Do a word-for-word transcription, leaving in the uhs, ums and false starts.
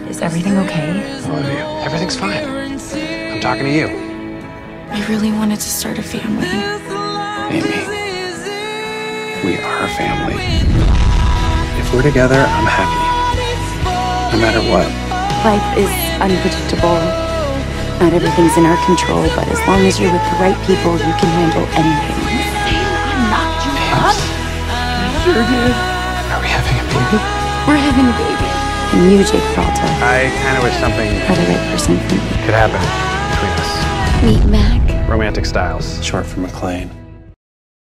Is everything okay? Olivia, everything's fine. I'm talking to you. I really wanted to start a family. Amy, we are a family. If we're together, I'm happy. No matter what. Life is unpredictable. Not everything's in our control, but as long as you're with the right people, you can handle anything. I knocked you up. You sure did. Are we having a baby? We're having a baby. And you, Jake Peralta, I kind of wish something are the right person for me. could happen between us. Meet Mac. Romantic styles. Short for McLean.